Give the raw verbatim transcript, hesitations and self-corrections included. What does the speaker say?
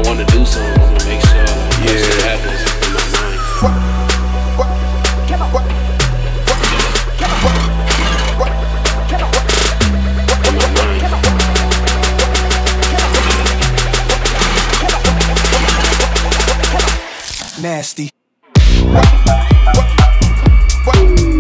want to do something, I'm gonna make sure like, yeah. Shit happens in my mind. Nasty.